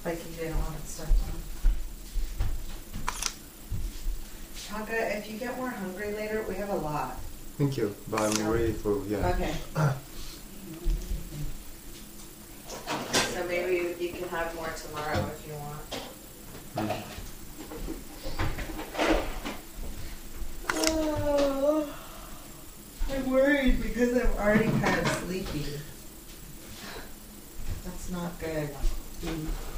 Like you didn't want it stuff done. Taka, if you get more hungry later, we have a lot. Thank you, but I'm ready for, yeah. Okay. So maybe you can have more tomorrow if you want. Oh, I'm worried because I'm already kind of sleepy. That's not good.